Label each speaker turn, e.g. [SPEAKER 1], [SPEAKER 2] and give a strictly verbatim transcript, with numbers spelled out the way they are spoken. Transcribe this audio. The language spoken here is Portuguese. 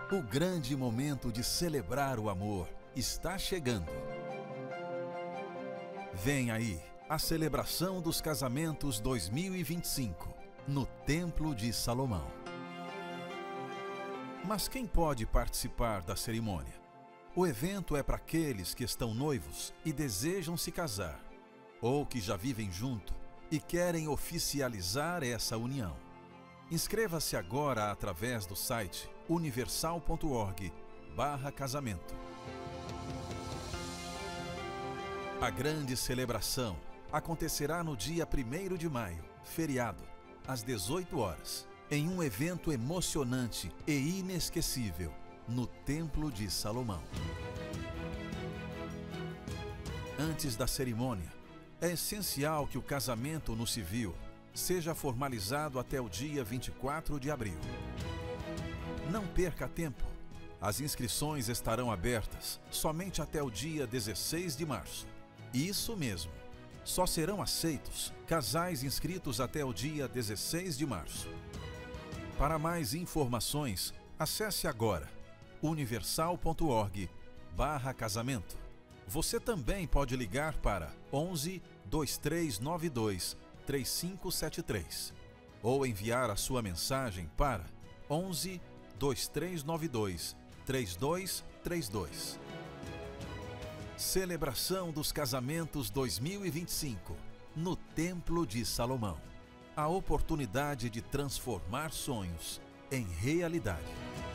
[SPEAKER 1] O grande momento de celebrar o amor está chegando. Vem aí a celebração dos casamentos dois mil e vinte e cinco, no Templo de Salomão. Mas quem pode participar da cerimônia? O evento é para aqueles que estão noivos e desejam se casar, ou que já vivem junto e querem oficializar essa união. Inscreva-se agora através do site universal ponto org barra casamento. A grande celebração acontecerá no dia primeiro de maio, feriado, às dezoito horas, em um evento emocionante e inesquecível, no Templo de Salomão. Antes da cerimônia, é essencial que o casamento no civil seja formalizado até o dia vinte e quatro de abril. Não perca tempo. As inscrições estarão abertas somente até o dia dezesseis de março. Isso mesmo. Só serão aceitos casais inscritos até o dia dezesseis de março. Para mais informações, acesse agora universal ponto org barra casamento. Você também pode ligar para onze, dois três nove dois, três cinco sete três ou enviar a sua mensagem para onze, dois três nove dois, três dois três dois. Celebração dos Casamentos dois mil e vinte e cinco, no Templo de Salomão. A oportunidade de transformar sonhos em realidade.